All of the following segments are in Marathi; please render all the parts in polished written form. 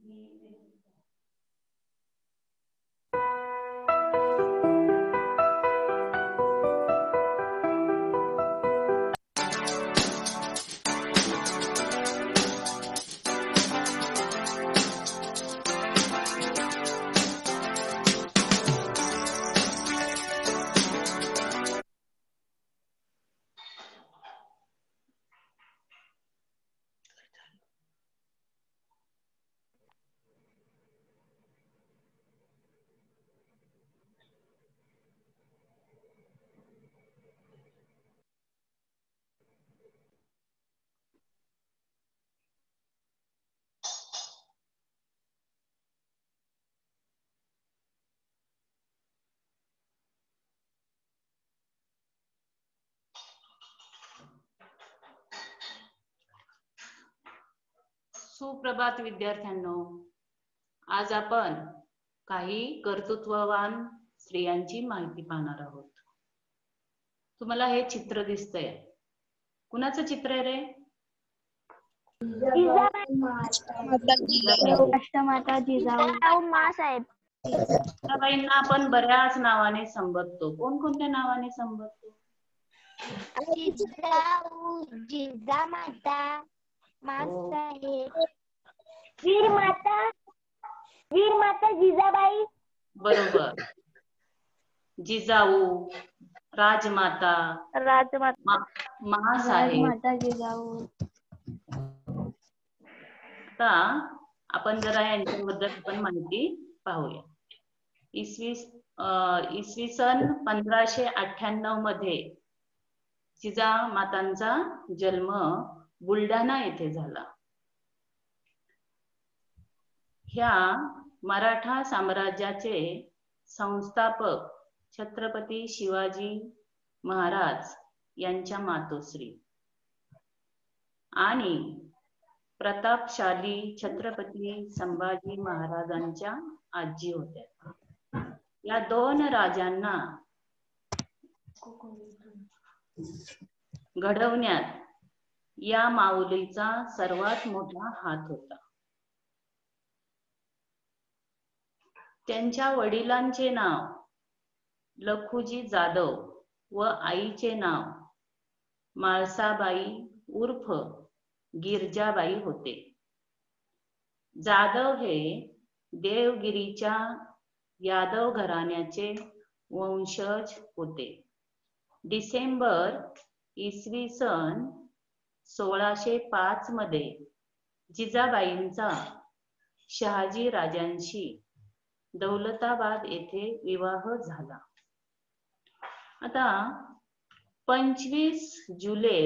सुप्रभात विद्यार्थ्यांनो, आज आपण काही कर्तृत्ववान स्त्रियांची माहिती पाहणार आहोत. तुम्हाला हे चित्र दिसतंय, कुणाचं चित्र आहे रे? राष्ट्रमाता जिजाऊ माँसाहेब. जिजाबाईंना आपण बऱ्याच नावाने संबोधतो. कोणकोणत्या नावाने संबोधतो? जिजाऊ, जिजामाता, माँसाहेब, वीरमाता जिजाबाई. बरोबर. जिजाऊ, राजमाता, माँसाहेब. जिजाऊ. आता आपण जरा यांच्याबद्दल आपण माहिती पाहूया. इसवी सन 1598 मध्ये जिजामातांचा जन्म बुलढाणा येथे झाला. ह्या मराठा साम्राज्याचे संस्थापक छत्रपती शिवाजी महाराज यांच्या मातोश्री आणि प्रतापशाली छत्रपती संभाजी महाराजांच्या आजी होत्या. या दोन राजांना घडवण्यात या माऊलीचा सर्वात मोठा हात होता. त्यांच्या वडिलांचे नाव लखुजी जाधव व आईचे नाव माळसाबाई उर्फ गिरजाबाई होते. जाधव हे देवगिरीच्या यादव घराण्याचे वंशज होते. डिसेंबर इसवी सन 1605 मध्ये जिजाबाईंचा शहाजी राजांशी दौलताबाद येथे विवाह झाला. आता 25 जुलै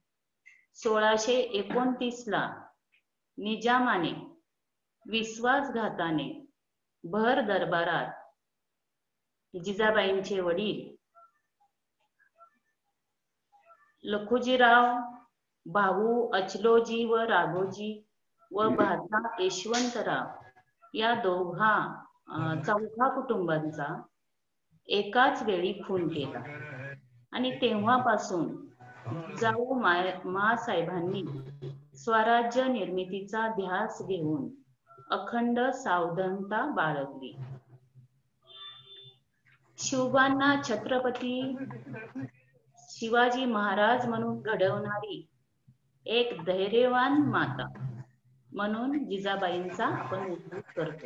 1629 ला निजामाने विश्वासघाताने भर दरबारात जिजाबाईंचे वडील लखुजीराव, भाऊ अचलोजी व राघोजी व भाचा यशवंतराव या चौघा कुटुंबांचा एकाच वेळी खून केला आणि तेव्हापासून जिजाऊ माँसाहेबांनी स्वराज्य निर्मितीचा ध्यास घेऊन अखंड सावधानता बाळगली. शिवबांना छत्रपती शिवाजी महाराज म्हणून घडवणारी एक धैर्यवान माता म्हणून जिजाबाईंचा आपण उल्लेख करतो.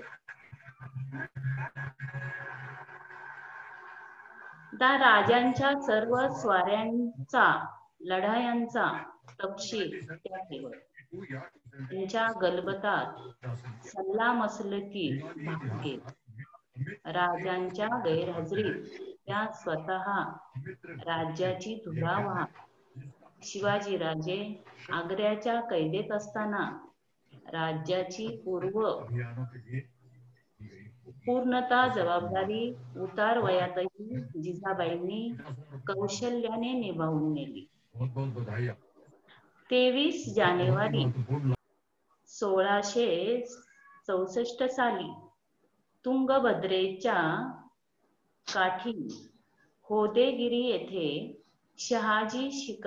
त्या राजांच्या सर्व स्वाऱ्यांचा, लढायांचा तपशील त्या ठेवत. त्यांच्या गलबतात सल्लामसलती भाग घेत. राजांच्या गैरहजेरीत त्या स्वतः राज्याची धुरा वाहत. शिवाजीराजे आग्र्याच्या कैदेत असताना राज्याची पूर्णतः जबाबदारी उतार वयातही जिजाबाईंनी कौशल्याने निभावून नेली. 23 जानेवारी 1664 साली तुंगभद्रेच्या काठी होदेगिरी येथे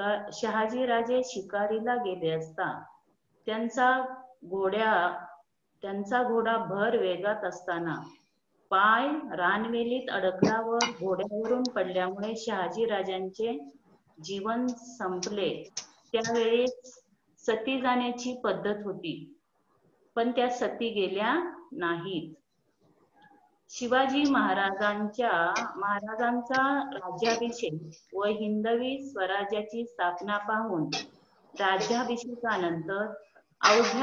शहाजीराजे शिकारीला गेले असता त्यांचा घोड्या त्यांचा घोडा भर वेगात असताना पाय रानवेलीत अडकला व घोड्यावरून पडल्यामुळे शहाजी राजांचे जीवन संपले. त्यावेळेस सती जाण्याची पद्धत होती, पण त्या सती गेल्या नाहीत. शिवाजी महाराजांचा राज्याभिषेक व हिंदवी स्वराज्याची स्थापना पाहून राज्याभिषेकानंतर अवघ्या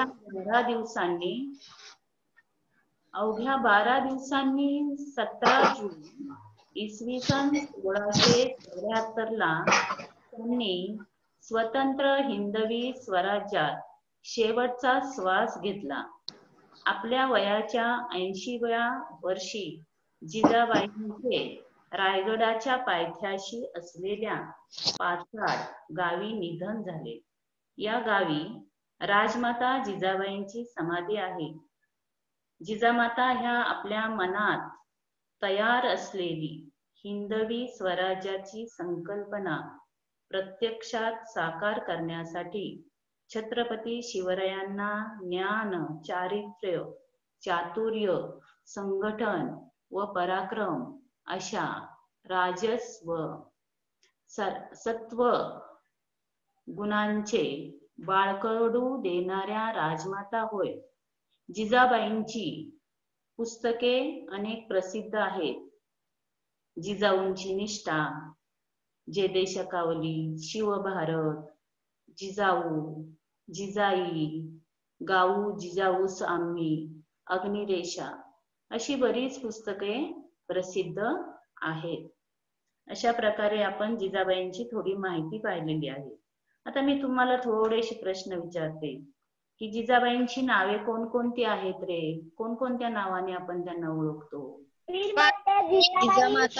12 दिवसांनी 17 जून इसवी सन 1674 ला त्यांनी स्वतंत्र हिंदवी स्वराज्यात शेवटचा श्वास घेतला. आपल्या वयाच्या 80व्या वर्षी जिजाबाईंचे रायगडाच्या पायथ्याशी असलेल्या पाचाड गावी निधन झाले. या गावी राजमाता जिजाबाईंची समाधी आहे. जिजामाता ह्या आपल्या मनात तयार असलेली हिंदवी स्वराज्याची संकल्पना प्रत्यक्षात साकार करण्यासाठी छत्रपती शिवरायांना ज्ञान, चारित्र्य, चातुर्य, संघटन व पराक्रम अशा राजस व सत्व गुणांचे बाळकडू देणाऱ्या राजमाता होय. जिजाबाईंची पुस्तके अनेक प्रसिद्ध आहेत. जिजाऊंची निष्ठा, जेदेशकावली, शिवभारत, जिजाऊ, जिजाई, गाऊ जिजाऊस आम्ही, अग्निरेषा अशी बरीच पुस्तके प्रसिद्ध आहेत. अशा प्रकारे आपण जिजाबाईंची थोडी माहिती पाहिलेली आहे. आता मी तुम्हाला थोडेसे प्रश्न विचारते की जिजाबाईंची नावे कोणकोणती आहेत रे? कोणकोणत्या नावाने आपण त्यांना ओळखतो? जिजामाता,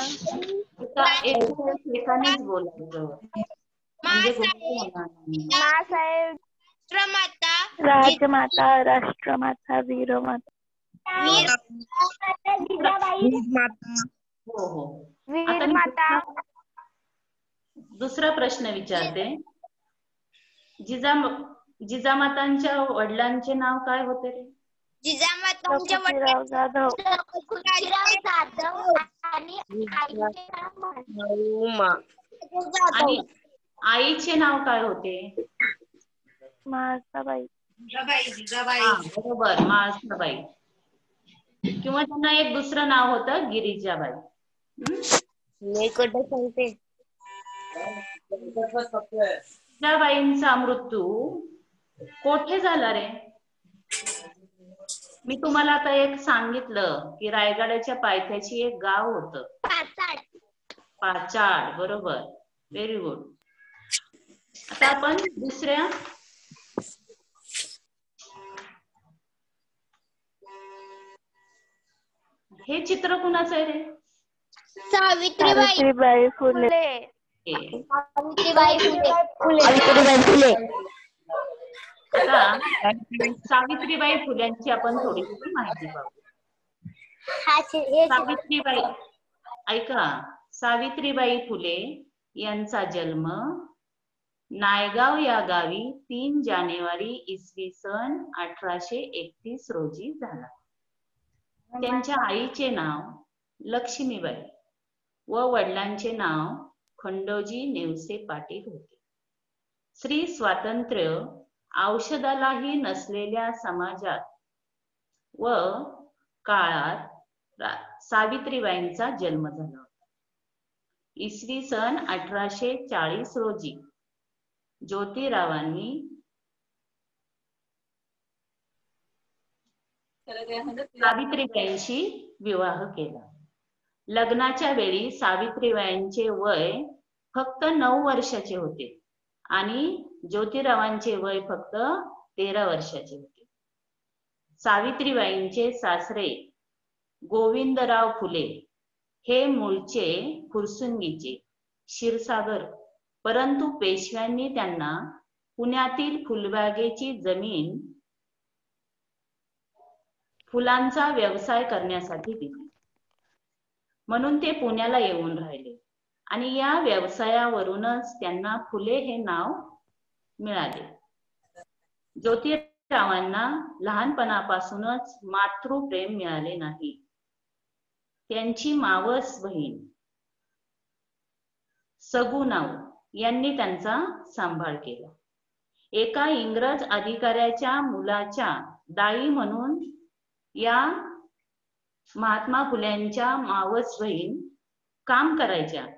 एकानेच बोलायचं म्हणजे मासाहेब, राजमाता, राष्ट्रमाता, वीरमाता, जिजाबाई, हो हो. वीरमाता. दुसरा प्रश्न विचारते. जिजामातांच्या वडिलांचे नाव काय होते रे? जिजामातांच्या लखुजीराव जाधव, आणि आणि आईचे नाव काय होते? म्हाळसाबाई, बरोबर, म्हाळसाबाई. किंवा त्यांना एक दुसरं नाव होतं गिरिजाबाई. जिजाबाईंचा मृत्यू कोठे झाला रे? मी तुम्हाला आता एक सांगितलं की रायगडाच्या पायथ्याशी एक गाव होतं, पाचाड. बरोबर, व्हेरी गुड. आता आपण दुसऱ्या हे चित्र कुणाचं आहे रे? सावित्रीबाई फुले, आता सावित्रीबाई फुल्यांची आपण थोडीशी माहिती पाहू. सावित्रीबाई, ऐका, सावित्रीबाई फुले यांचा जन्म नायगाव या गावी 3 जानेवारी इसवी सन 1831 रोजी झाला. त्यांच्या आईचे नाव लक्ष्मीबाई व वडिलांचे नाव खंडोजी नेवसे पाटील होते. स्त्री स्वातंत्र्य औषधालाही नसलेल्या समाजात व काळात सावित्रीबाईंचा जन्म झाला होता. इसवी सन 1840 रोजी ज्योतिरावांनी सावित्रीबाईंशी विवाह केला. लग्नाच्या वेळी सावित्रीबाईंचे वय फक्त 9 वर्षाचे होते आणि ज्योतिरावांचे वय फक्त 13 वर्षाचे होते. सावित्रीबाईंचे सासरे गोविंदराव फुले हे मूळचे फुरसुंगीचे, क्षीरसागर, परंतु पेशव्यांनी त्यांना पुण्यातील फुलबागेची जमीन फुलांचा व्यवसाय करण्यासाठी दिली. म्हणून ते पुण्याला येऊन राहिले आणि या व्यवसायावरूनच त्यांना फुले हे नाव मिळाले. ज्योतिराव ज्योतिरावांना लहानपणापासूनच मातृप्रेम मिळाले नाही. त्यांची मावस बहीण सगुणाऊ यांनी त्यांचा सांभाळ केला. एका इंग्रज अधिकाऱ्याच्या मुलाच्या दाई म्हणून या महात्मा फुल्यांच्या मावस बहीण काम करायच्या.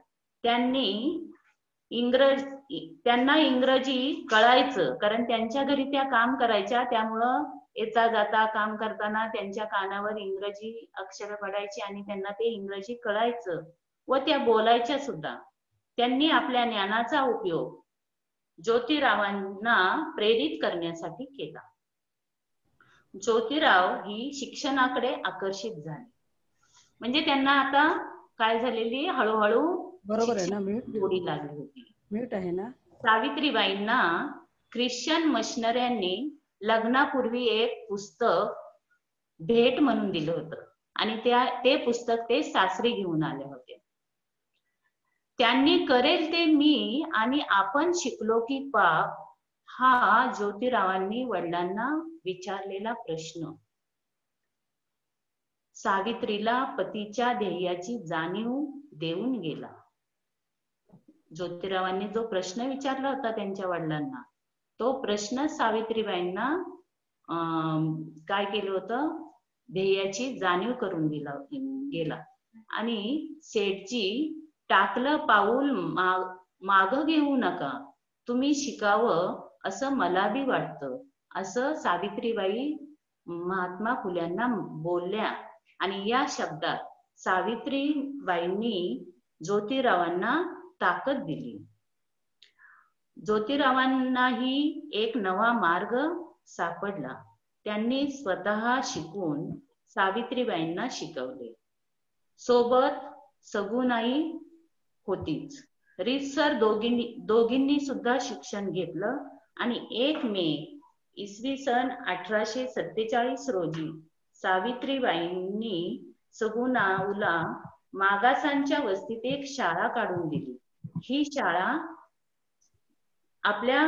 त्यांना इंग्रजी कळायचं, कारण त्यांच्या घरी त्या काम करायच्या. त्यामुळं येता जाता काम करताना त्यांच्या कानावर इंग्रजी अक्षर पडायची आणि त्यांना ते इंग्रजी कळायचं व त्या बोलायच्या सुद्धा. त्यांनी आपल्या ज्ञानाचा उपयोग ज्योतिरावांना प्रेरित करण्यासाठी केला. ज्योतिराव ही शिक्षणाकडे आकर्षित झाले. म्हणजे त्यांना आता काय झालेली हळूहळू बरोबर आहे ना, गोडी लागली होती. मीठ आहे ना. सावित्रीबाईंना ख्रिश्चन मशनऱ्यांनी लग्नापूर्वी एक पुस्तक भेट म्हणून दिलं होतं आणि ते पुस्तक ते सासरी घेऊन आले होते. त्यांनी करेल ते मी आणि आपण शिकलो की पाप हा ज्योतिरावांनी वडिलांना विचारलेला प्रश्न सावित्रीला पतीच्या ध्येयाची जाणीव देऊन गेला. ज्योतिरावांनी जो प्रश्न विचारला होता त्यांच्या वडिलांना, तो प्रश्न सावित्रीबाईंना काय केलं होतं, ध्येयाची जाणीव करून गेला. आणि सेठजी टाकलं पाऊल माग घेऊ नका, तुम्ही शिकावं असं मला बी वाटतं, असं सावित्रीबाई महात्मा फुल्यांना बोलल्या. आणि या शब्दात सावित्रीबाईंनी ज्योतिरावांना ताकद दिली. ज्योतिरावांनाही एक नवा मार्ग सापडला. त्यांनी स्वतः शिकून सावित्रीबाईंना शिकवले. सोबत सगुणाई होतीच. रीतसर दोघींनी सुद्धा शिक्षण घेतलं आणि 1 मे इसवी सन 1847 रोजी सावित्रीबाईंनी सगुणाऊला मागासांच्या वस्तीत एक शाळा काढून दिली. ही शाळा आपल्या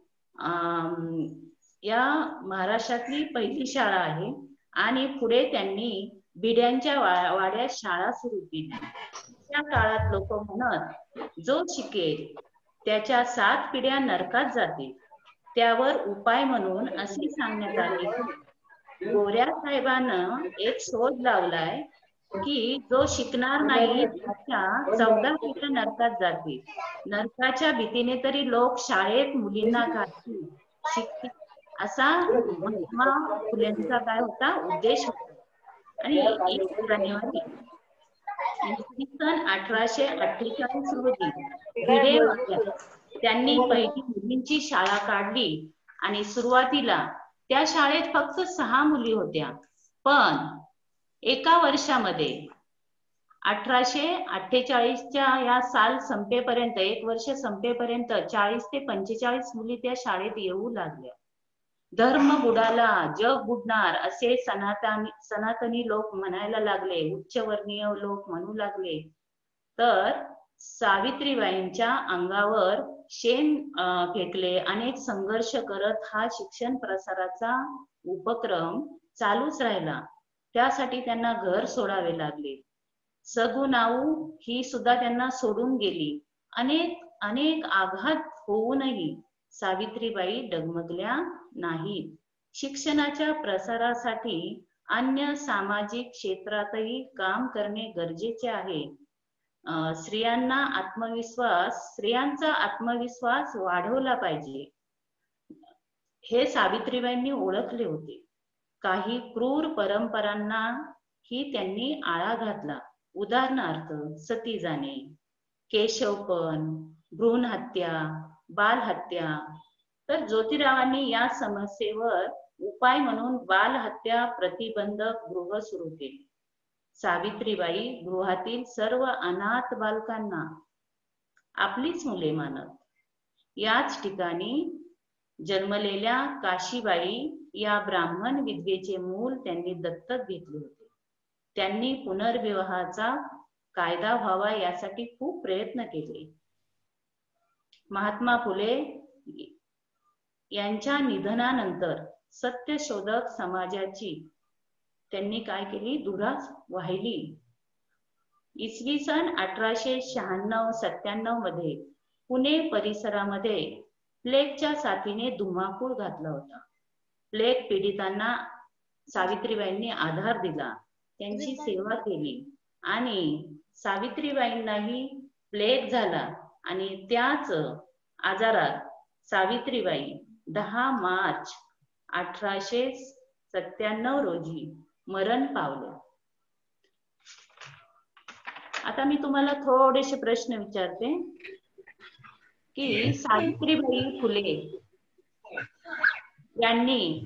या महाराष्ट्रातली पहिली शाळा आहे. आणि पुढे त्यांनी भिड्यांच्या वाड्यात शाळा सुरू केली. त्या काळात लोक म्हणत, जो शिकेल त्याच्या 7 पिढ्या नरकात जातील. त्यावर उपाय म्हणून असे सांगण्यात आले की गोऱ्या साहेबानं एक शोध लावलाय की जो शिकणार नाही त्याच्या 14 पिढ्या नरकात जातील. नरकाच्या भीतीने तरी लोक शाळेत मुलींना घालतील, शिकतील, असा महात्मा फुलेंचा काय होता उद्देश होता. आणि 1 जानेवारी इसवी सन 1848 रोजी भिडे त्यांनी पहिली मुलींची शाळा काढली. आणि सुरुवातीला त्या शाळेत फक्त 6 मुली होत्या. पण एका वर्षामध्ये 1848च्या या साल संपेपर्यंत, 1 वर्ष संपेपर्यंत 40 ते 45 मुली त्या शाळेत येऊ लागल्या. धर्म बुडाला, जग बुडणार असे सनातनी लोक म्हणायला लागले, उच्चवर्णीय लोक म्हणू लागले. तर सावित्रीबाईंच्या अंगावर शेण फेकले. अनेक संघर्ष करत हा शिक्षण प्रसाराचा उपक्रम चालूच राहिला. त्यासाठी त्यांना घर सोडावे लागले. सगुणाऊ ही सुद्धा त्यांना सोडून गेली. अनेक आघात होऊनही सावित्रीबाई डगमगल्या नाहीत. शिक्षणाच्या प्रसारासाठी अन्य सामाजिक क्षेत्रातही काम करणे गरजेचे आहे. स्त्रियांचा आत्मविश्वास वाढवला पाहिजे, हे सावित्रीबाईंनी ओळखले होते. काही क्रूर परंपरांना ही त्यांनी आळा घातला. उदाहरणार्थ सती जाणे, केशवपण, भ्रूण हत्या, बालहत्या. तर ज्योतिरावांनी या समस्येवर उपाय म्हणून बालहत्या प्रतिबंधक गृह सुरू केले. सावित्रीबाई गृहातील सर्व अनाथ बालकांना आपलीच मुले मानत. याच ठिकाणी जन्मलेल्या काशीबाई या ब्राह्मण विधवेचे मूल त्यांनी दत्तक घेतले होते. त्यांनी पुनर्विवाहाचा कायदा व्हावा यासाठी खूप प्रयत्न केले. महात्मा फुले यांच्या निधनानंतर सत्यशोधक समाजाची त्यांनी काय केली, धुराच वाहिली. इसवी सन 1896-97 मध्ये पुणे परिसरामध्ये प्लेगच्या साथीने धुमाकूळ घातला होता. प्लेग पीडितांना सावित्रीबाईंनी आधार दिला, त्यांची सेवा केली आणि सावित्रीबाईंनाही प्लेग झाला आणि त्याच आजारात सावित्रीबाई 10 मार्च 1897 रोजी मरण पावल्या. आता मी तुम्हाला थोडेसे प्रश्न विचारते की सावित्रीबाई फुले यांनी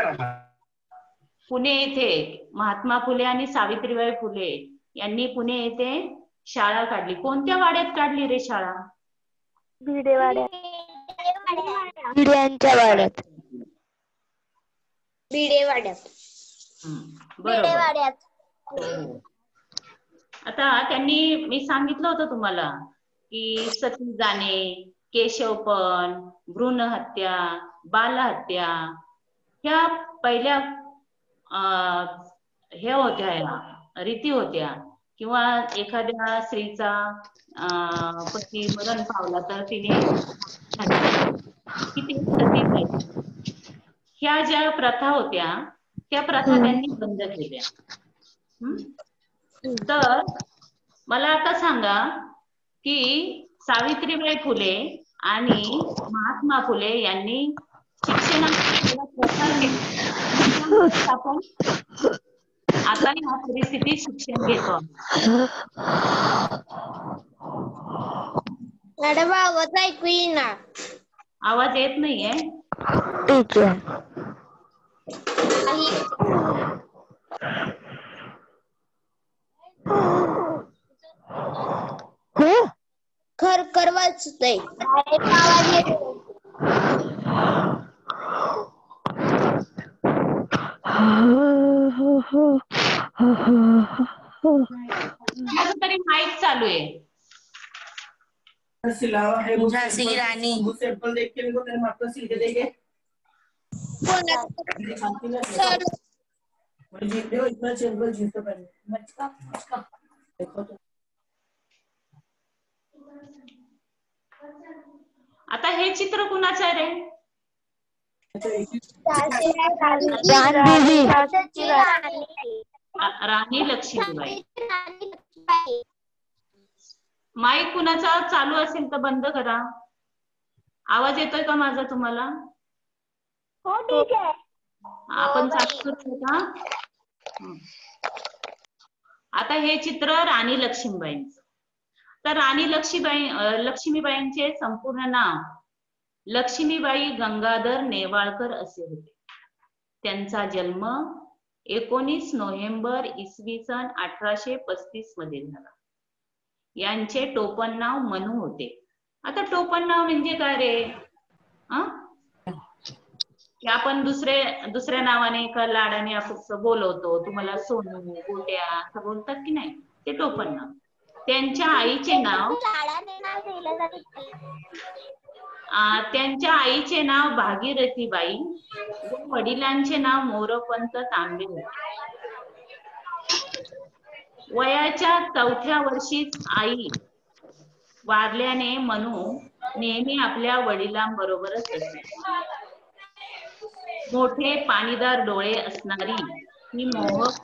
पुणे येथे, महात्मा फुले आणि सावित्रीबाई फुले यांनी पुणे येथे शाळा काढली. कोणत्या वाड्यात काढली रे शाळा? भिडेवाड्यात. भिड्यांच्या वाड्यात. भिडेवाड्यात. बरोबर. आता त्यांनी, मी सांगितलं होतं तुम्हाला की सती जाणे, केशवपण, भ्रूण हत्या, बालहत्या ह्या पहिल्या हे होत्या, ह्या रीती होत्या. किंवा एखाद्या स्त्रीचा पती मरण पावला तर तिने किती सती जायची, ह्या ज्या प्रथा होत्या त्या प्रथा त्यांनी बंद केल्या. तर मला आता सांगा की सावित्रीबाई फुले आणि महात्मा फुले यांनी शिक्षणाचा प्रसार केला. आपण आता या परिस्थितीत शिक्षण घेतो. मॅडम आवाज ऐकू येईना. आवाज येत नाहीये? ठीक आहे. खरखर वाजतंय. तरी माईक चालू आहे. झांसी की रानी आता हे चित्र कुणाचं आहे रे? राणी लक्ष्मीबाई. माईक कुणाचा चालू असेल तर बंद करा. आवाज येतोय का माझा तुम्हाला? हो ठीक आहे. आपण चालू करू का? आता हे चित्र राणी लक्ष्मीबाईंचं. तर राणी लक्ष्मीबाईंचे संपूर्ण नाव लक्ष्मीबाई गंगाधर नेवाळकर असे होते. त्यांचा जन्म 19 नोव्हेंबर इसवी सन 1835 मध्ये झाला. यांचे टोपण नाव मनू होते. आता टोपण नाव म्हणजे काय रे? की आपण दुसऱ्या नावाने का लाडाने आपण बोलवतो, तुम्हाला सोनू, गोट्या असं बोलतात की नाही, ते टोपण नाव. त्यांच्या आईचे नाव भागीरथीबाई व वडिलांचे नाव मोरोपंत तांबे होते. वयाच्या 4थ्या वर्षीच आई वारल्याने मनू नेहमी आपल्या वडिलांबरोबरच असे. मोठे पाणीदार डोळे असणारी ही मोहक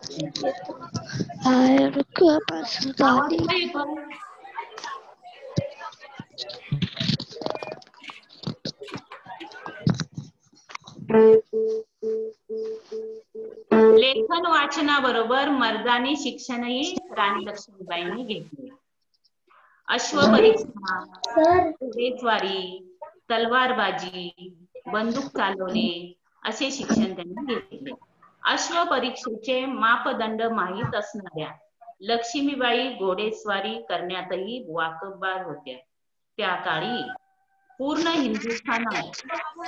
लेखन वाचनाबरोबर मर्दानी शिक्षणही राणी लक्ष्मीबाईंनी घेतले. अश्वपरीक्षा, घोडेस्वारी, तलवारबाजी, बंदूक चालवणे असे शिक्षण त्यांनी घेतले. अश्वपरीक्षेचे मापदंड माहीत असणाऱ्या लक्ष्मीबाई घोडेस्वारी करण्यातही वाकबगार होत्या. त्या काळी पूर्ण हिंदुस्थानात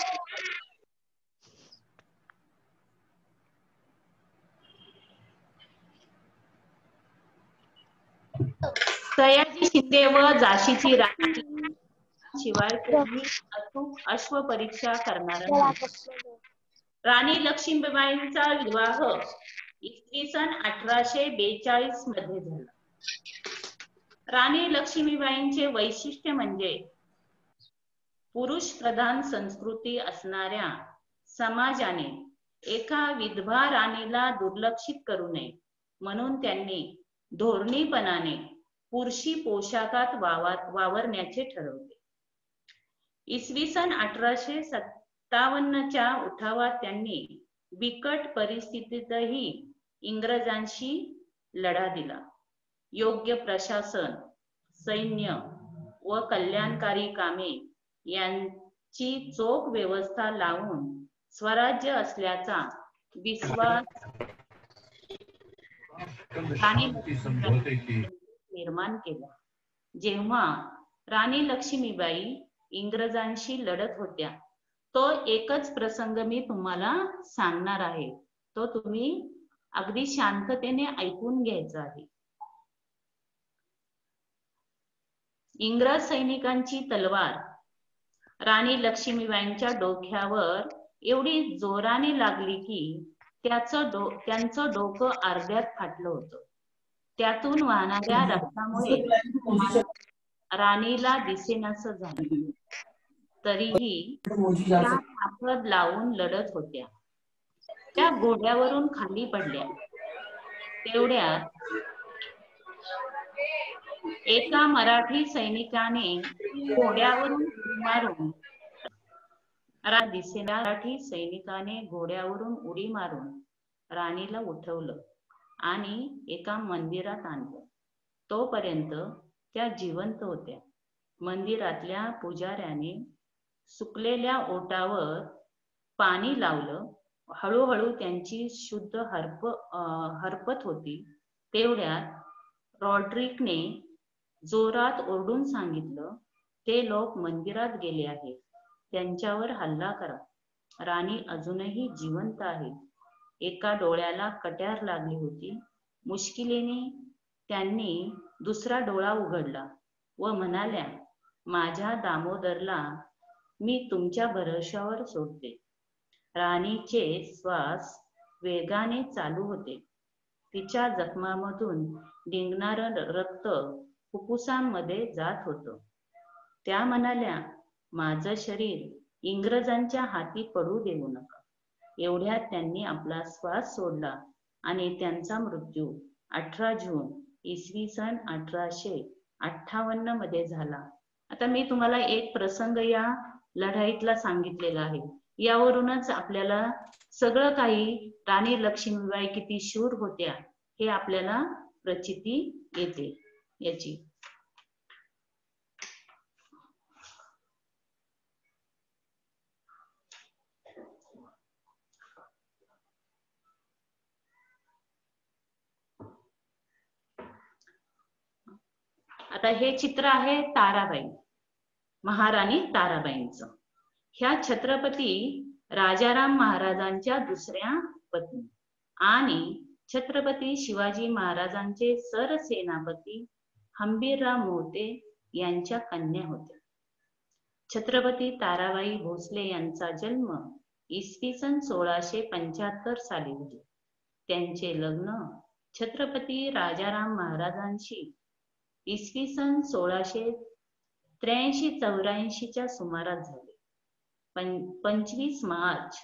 सयाजी शिंदे व झाशीची राणी शिवाय कोणी अचूक अश्वपरीक्षा करणारा नाही. राणी लक्ष्मीबाईंचा विवाह इसवी सन 1842 मध्ये झाला. राणी लक्ष्मीबाईंचे वैशिष्ट्य म्हणजे पुरुष प्रधान संस्कृती असणाऱ्या समाजाने एका विधवा राणीला दुर्लक्षित करू नये म्हणून त्यांनी धोरणीपणाने पुरुषी पोशाखात वावरण्याचे ठरवले. इसवी सन 1857च्या उठावात त्यांनी बिकट परिस्थितीतही इंग्रजांशी लढा दिला. योग्य प्रशासन, सैन्य व कल्याणकारी कामे यांची चोख व्यवस्था लावून स्वराज्य असल्याचा विश्वास राणी निर्माण केला. जेव्हा राणी लक्ष्मीबाई इंग्रजांशी लढत होत्या तो एकच प्रसंग मी तुम्हाला सांगणार आहे. तो तुम्ही अगदी शांततेने ऐकून घ्यायचा आहे. इंग्रज सैनिकांची तलवार राणी लक्ष्मीबाईंच्या डोक्यावर एवढी जोराने लागली की त्यांचं डोकं अर्ध्यात फाटलं होतं. त्यातून वाहणाऱ्या रक्तामुळे राणीला दिसेनासं झालं. तरीही त्या ताकद लावून लढत होत्या. त्या घोड्यावरून खाली पडल्या. तेवढ्यात एका मराठी सैनिकाने घोड्यावरून उडी मारून राणीला उठवलं आणि एका मंदिरात आणलं. तोपर्यंत त्या जिवंत होत्या. मंदिरातल्या पुजाऱ्याने सुकलेल्या ओटावर पाणी लावलं. हळूहळू त्यांची शुद्ध हरपत होती. तेवढ्यात रॉड्रिकने जोरात ओरडून सांगितलं, ते लोक मंदिरात गेले आहेत, त्यांच्यावर हल्ला करा. राणी अजूनही जिवंत आहे. एका डोळ्याला कट्यार लागली होती. मुश्किलीने त्यांनी दुसरा डोळा उघडला व म्हणाल्या, माझ्या दामोदरला मी तुमच्या भरोशावर सोडते. राणीचे श्वास वेगाने चालू होते. तिच्या जखमामधून निघणारं रक्त फुफ्फुसांमध्ये जात होतं. त्या म्हणाल्या, माझं शरीर इंग्रजांच्या हाती पडू देऊ नका. एवढ्यात त्यांनी आपला श्वास सोडला आणि त्यांचा मृत्यू 18 जून इसवी सन 1858 मध्ये झाला. आता मी तुम्हाला एक प्रसंग या लढाईतला सांगितलेला आहे. यावरूनच आपल्याला सगळं काही राणी लक्ष्मीबाई किती शूर होत्या हे आपल्याला प्रचिती येते याची. आता हे चित्र आहे ताराबाई, महाराणी ताराबाईंचं. ह्या छत्रपती राजाराम महाराजांच्या दुसऱ्या पत्नी आणि छत्रपती शिवाजी महाराजांचे सरसेनापती हंबीरराव मोहिते यांच्या कन्या होत्या. छत्रपती ताराबाई भोसले यांचा जन्म इसवी सन 1675 साली झाला. त्यांचे लग्न छत्रपती राजाराम महाराजांशी इसवी सन 1683-84 सुमारास झाले. 25 मार्च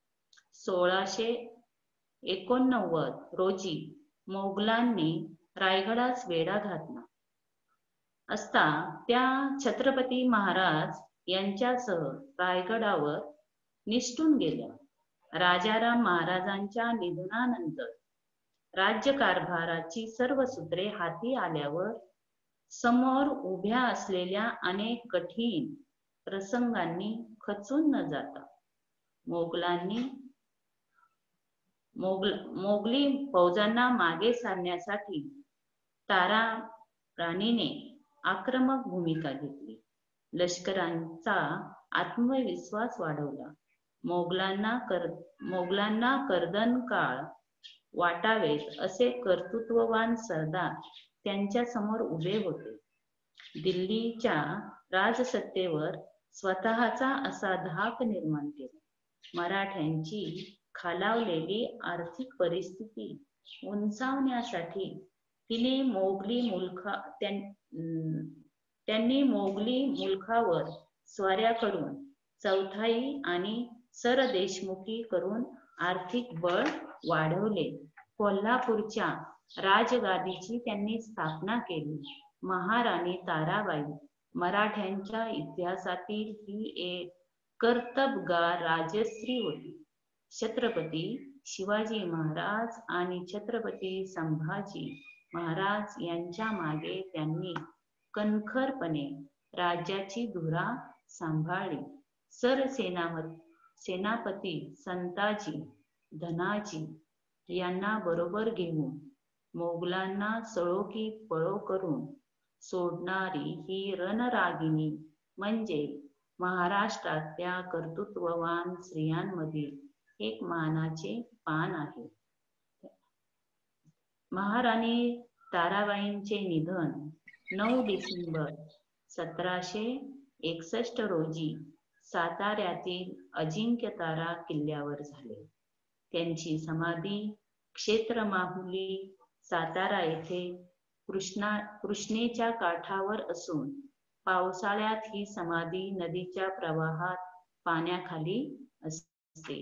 1689 रोजी मोगलांनी रायगडास वेढा घातला असता त्या छत्रपती महाराज यांच्यासह रायगडावर निसटून गेल्या. राजाराम महाराजांच्या निधनानंतर राज्यकारभाराची सर्व सूत्रे हाती आल्यावर समोर उभ्या असलेल्या अनेक कठीण प्रसंगांनी खचून न जाता मोगली फौजांना मागे सारण्यासाठी तारा राणीने आक्रमक भूमिका घेतली. लष्करांचा आत्मविश्वास वाढवला. मोगलांना कर्दनकाळ वाटावेत असे कर्तृत्ववान सरदार त्यांच्या समोर उभे होते. दिल्लीच्या राजसत्तेवर स्वतःचा असा धाक निर्माण केला. मराठ्यांची खालावलेली आर्थिक परिस्थिती उंचावण्यासाठी तिने त्यांनी मोगली मुलखावर स्वाऱ्याकडून चौथाई आणि सरदेशमुखी करून आर्थिक बळ वाढवले. कोल्हापूरच्या राजगादीची त्यांनी स्थापना केली. महाराणी ताराबाई मराठ्यांच्या इतिहासातील ही एक कर्तबगार राजश्री होती. छत्रपती शिवाजी महाराज आणि छत्रपती संभाजी महाराज यांच्या मागे त्यांनी कणखरपणे राज्याची धुरा सांभाळली. सेनापती संताजी धनाजी यांना बरोबर घेऊन मोगलांना सळो की पळो करून सोडणारी ही रणरागिणी म्हणजे महाराष्ट्रातल्या कर्तृत्ववान स्त्रियांमधील एक मानाचे पान आहे. महाराणी ताराबाईंचे निधन 9 डिसेंबर 1761 रोजी साताऱ्यातील अजिंक्यतारा किल्ल्यावर झाले. त्यांची समाधी क्षेत्र माहुली सातारा येथे कृष्णेच्या काठावर असून पावसाळ्यात ही समाधी नदीच्या प्रवाहात पाण्याखाली असते.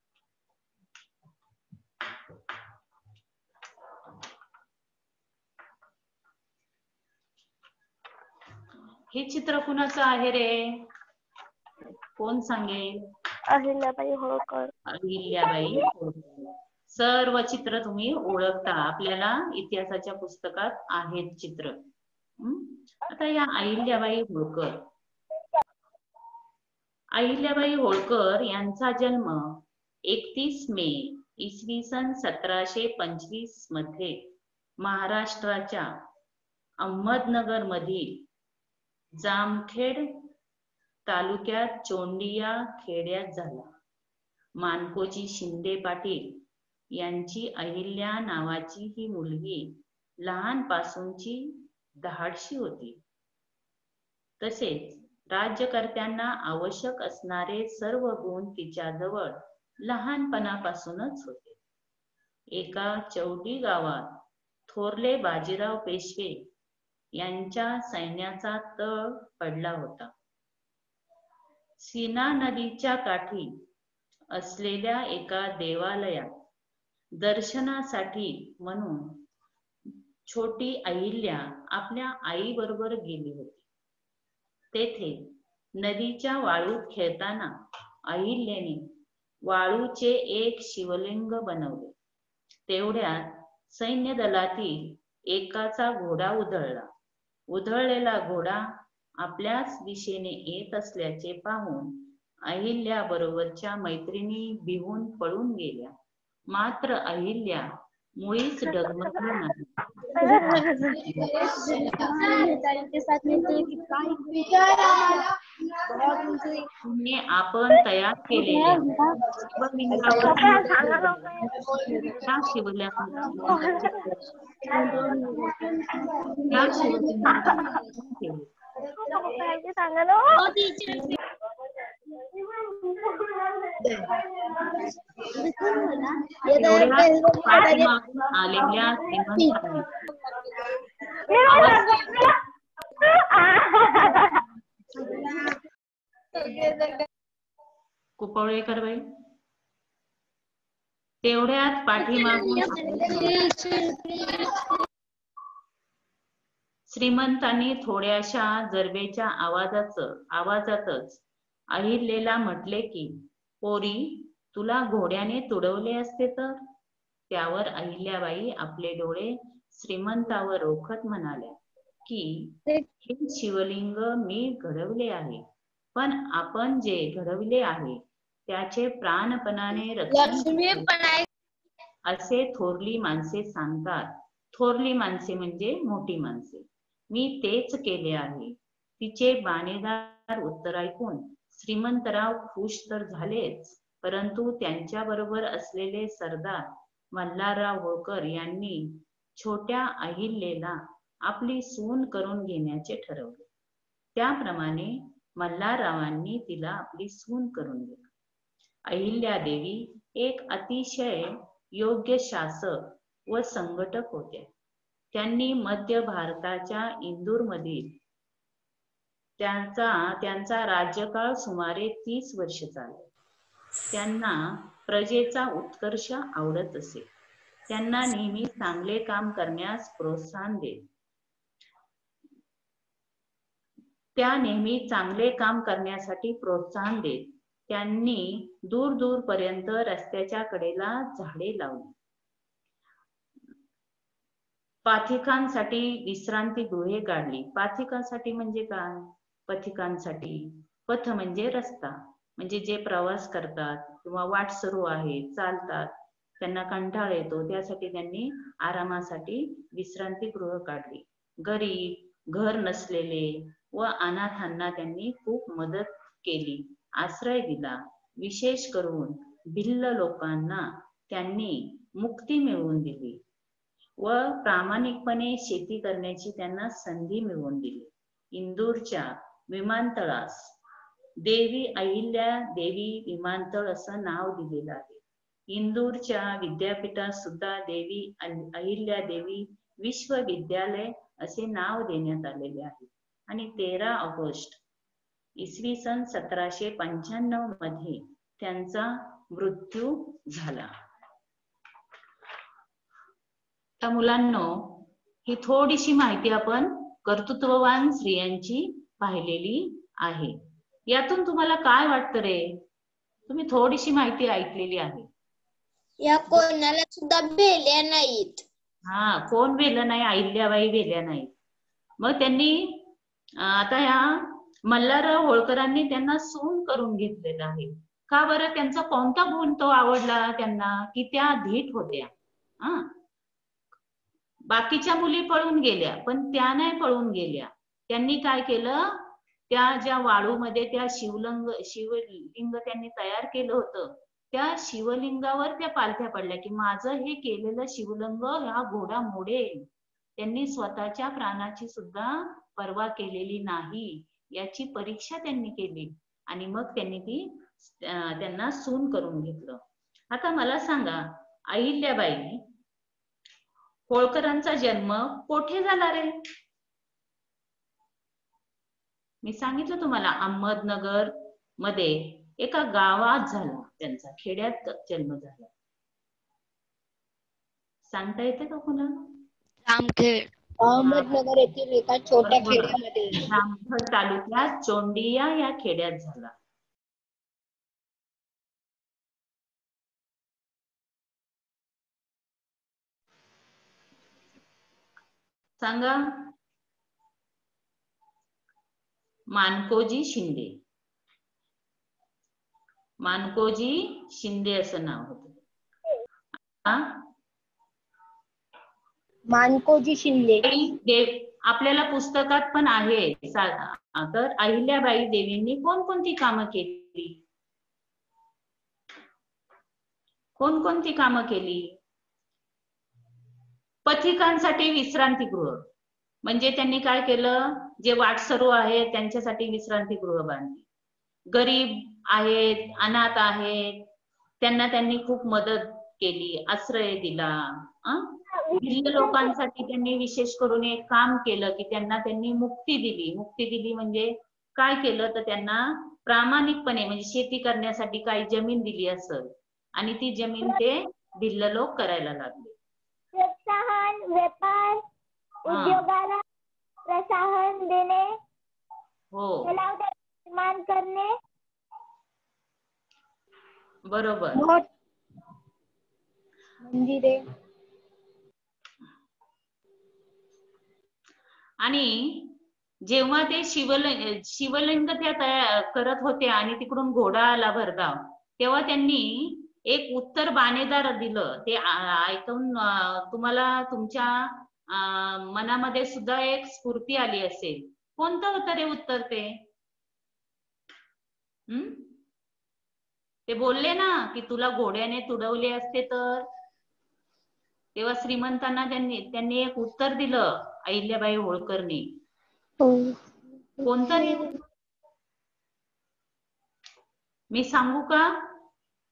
हे चित्र कुणाचं आहे रे? कोण सांगेल? अहिल्याबाई होळकर. अहिल्याबाई होळकर. सर्व चित्र तुम्ही ओळखता, आपल्याला इतिहासाच्या पुस्तकात आहेत चित्र. आता या अहिल्याबाई होळकर यांचा जन्म 31 मे इसवी सन 1725 मध्ये महाराष्ट्राच्या अहमदनगर मधील जामखेड तालुक्यात चोंडिया खेड्यात झाला. मानकोजी शिंदे पाटील यांची अहिल्या नावाची ही मुलगी लहानपासूनची धाडशी होती. तसेच राज्यकर्त्यांना आवश्यक असणारे सर्व गुण तिच्याजवळ लहानपणापासूनच होते. एका चौडी गावात थोरले बाजीराव पेशवे यांच्या सैन्याचा तळ पडला होता. सीना नदीच्या काठी असलेल्या एका देवालयात दर्शनासाठी म्हणून छोटी अहिल्या आपल्या आई बरोबर गेली होती. तेथे नदीच्या वाळूत खेळताना अहिल्याने वाळूचे एक शिवलिंग बनवले. तेवढ्यात सैन्य दलातील एकाचा घोडा उधळला. उधळलेला घोडा आपल्याच दिशेने येत असल्याचे पाहून अहिल्या बरोबरच्या मैत्रिणी भिवून पळून गेल्या. मात्र अहिल्या मुळीच डगमगली नाही. तिने आपण तयार केलेल्या शिवलिंगावर आलेल्या कुपवळेकर बाई तेवढ्यात पाठीमागून श्रीमंतांनी थोड्याशा जरबेच्या आवाजातच अहिल्याला म्हटले की, पोरी, तुला घोड्याने तुडवले असते तर? त्यावर अहिल्याबाई आपले डोळे श्रीमंतावर रोखत म्हणाल्या की, हे शिवलिंग मी घडवले आहे, पण आपण जे घडवले आहे त्याचे प्राणपणाने रक्षण असे थोरली माणसे सांगतात. थोरली माणसे म्हणजे मोठी माणसे. मी तेच केले आहे. तिचे बाणेदार उत्तर ऐकून श्रीमंतराव खुश तर झालेच, परंतु त्यांच्या बरोबर असलेले सरदार मल्हारराव होळकर यांनी छोट्या अहिल्याला आपली सून करून घेण्याचे ठरवले. त्याप्रमाणे मल्हाररावांनी तिला आपली सून करून घेतली. अहिल्यादेवी एक अतिशय योग्य शासक व संघटक होत्या. त्यांनी मध्य भारताच्या इंदूरमधील त्यांचा राज्यकाळ सुमारे 30 वर्ष चालला. त्यांना प्रजेचा उत्कर्ष आवडत असे. त्यांना नेहमी चांगले काम करण्यास प्रोत्साहन देत. त्या नेहमी चांगले काम करण्यासाठी प्रोत्साहन देत. त्यांनी दूर दूरपर्यंत रस्त्याच्या कडेला झाडे लावली. पाथिकांसाठी विश्रांतीगृहे काढली. पाथिकांसाठी म्हणजे काय? पथिकांसाठी. पथ म्हणजे रस्ता, म्हणजे जे प्रवास करतात किंवा वाटसरू आहे, चालतात, त्यांना कंटाळा येतो, त्यासाठी त्यांनी आरामासाठी विश्रांतीगृह काढली. गरीब, घर नसलेले व अनाथांना त्यांनी खूप मदत केली, आश्रय दिला. विशेष करून भिल्ल लोकांना त्यांनी मुक्ती मिळवून दिली व प्रामाणिकपणे शेती करण्याची त्यांना संधी मिळवून दिली. इंदूरच्या विमानतळास देवी अहिल्या देवी विमानतळ असं नाव दिलेलं आहे. इंदूरच्या विद्यापीठात सुद्धा देवी अहिल्या देवी विश्वविद्यालय असे नाव देण्यात आलेले आहे. आणि 13 ऑगस्ट इसवी सन 1795 मध्ये त्यांचा मृत्यू झाला. तर मुलांनो, ही थोडीशी माहिती आपण कर्तृत्ववान स्त्रियांची पाहिलेली आहे. यातून तुम्हाला काय वाटतं रे? तुम्ही थोडीशी माहिती ऐकलेली आहे. या कोणाला सुद्धा भेटल्या नाहीत. हा, कोण वेलं नाही? अहिल्याबाई वेल्या नाहीत. मग त्यांनी आता या मल्हार होळकरांनी त्यांना सून करून घेतलेलं आहे. का बरं? त्यांचा कोणता गुण तो आवडला त्यांना? की त्या धीट होत्या. बाकीच्या मुली पळून गेल्या, पण त्या नाही पळून गेल्या. त्यांनी काय केलं? त्या ज्या वाळूमध्ये त्या शिवलिंग त्यांनी तयार केलं होतं, त्या शिवलिंगावर त्या पालथ्या पडल्या की माझं हे केलेलं शिवलिंग हा घोडा मोडेल. त्यांनी स्वतःच्या प्राणाची सुद्धा पर्वा केलेली नाही, याची परीक्षा त्यांनी केली आणि मग त्यांनी त्यांना सून करून घेतलं. आता मला सांगा, अहिल्याबाई होळकरांचा जन्म कोठे झाला रे? मी सांगितलं तुम्हाला, अहमदनगर मध्ये एका गावात झाला त्यांचा, खेड्यात जन्म झाला. सांगता येते का कोणाला? जामखेड, अहमदनगर येथील एका छोट्या खेड्यामध्ये. जामखेड तालुक्यात चोंडिया या खेड्यात झाला. सांगा. मानकोजी शिंदे. मानकोजी शिंदे असं नाव होतं. मानकोजी शिंदे. आपल्याला पुस्तकात पण आहे. तर अहिल्याबाई देवींनी कोणकोणती कामं केली? कोणकोणती कामं केली? पथिकांसाठी विश्रांतीगृह, म्हणजे त्यांनी काय केलं? जे वाटसरू आहेत त्यांच्यासाठी विश्रांतीगृह बांधली. गरीब आहेत, अनाथ आहेत, त्यांना त्यांनी खूप मदत केली, आश्रय दिला. भिल्ल लोकांसाठी त्यांनी विशेष करून एक काम केलं की त्यांनी मुक्ती दिली. मुक्ती दिली म्हणजे काय केलं? तर त्यांना प्रामाणिकपणे म्हणजे शेती करण्यासाठी काही जमीन दिली असेल आणि ती जमीन ते भिल्ल लोक करायला लागले. प्रोत्साहन, व्यापार उद्योगाला प्रोत्साहन देणे, हो निर्माण करणे. बरोबर. मंदिरे आणि जेव्हा ते शिवलिंग त्या तयार करत होते आणि तिकडून घोडा आला भरधाव, तेव्हा त्यांनी एक उत्तर बाणेदार दिलं. ते ऐकून तुम्हाला तुमच्या मनामध्ये सुद्धा एक स्फूर्ती आली असेल. कोणतं होतं रे उत्तर? ते बोलले ना की तुला घोड्याने तुडवले असते तर. तेव्हा श्रीमंतांना त्यांनी एक उत्तर दिलं अहिल्याबाई होळकरनी. कोणतं रे? मी सांगू का?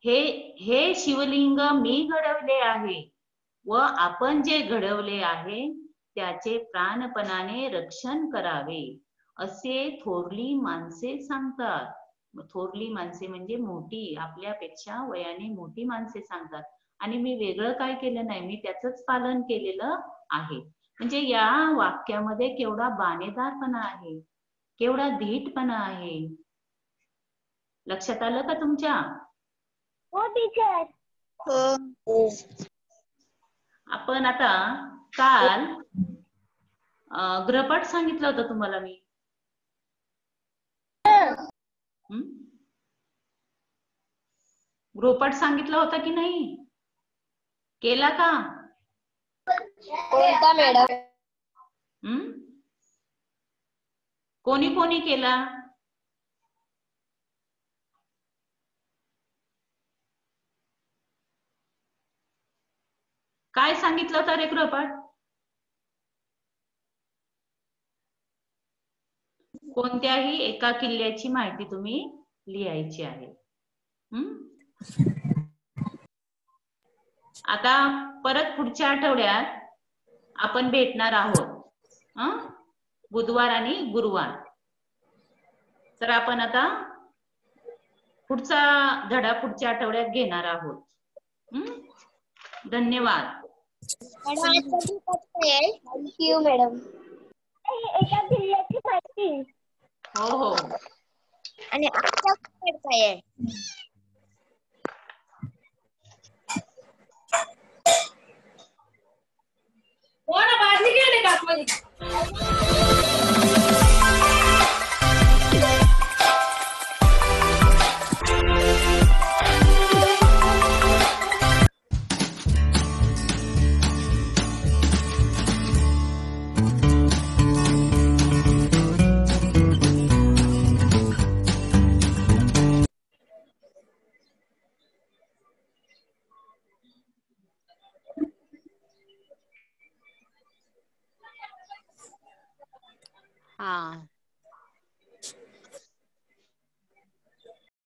हे शिवलिंग मी घडवले आहे व आपण जे घडवले आहे त्याचे प्राणपणाने रक्षण करावे असे थोरली माणसे सांगतात. थोरली माणसे म्हणजे मोठी, आपल्यापेक्षा वयाने मोठी माणसे सांगतात. आणि मी वेगळं काय केलं नाही, मी त्याचंच पालन केलेलं आहे. म्हणजे या वाक्यामध्ये केवढा बाणेदारपणा आहे, केवढा धीटपणा आहे. लक्षात आलं का तुमच्या? हो टीचर. हो. आपण आता काल गृहपाठ सांगितलं होतं तुम्हाला मी. गृहपाठ सांगितला होता की नाही? केला का? कोणता मॅडम? कोणी कोणी केला? काय सांगितलं होतं रे गृहपाठ? कोणत्याही एका किल्ल्याची माहिती तुम्ही लिहायची आहे. आता परत पुढच्या आठवड्यात आपण भेटणार आहोत, बुधवार आणि गुरुवार. तर आपण आता पुढचा धडा पुढच्या आठवड्यात घेणार आहोत. धन्यवाद. Thank you madam. एका किल्ल्याची माहिती. हो हो. आणि आजचा काय आहे? हाँ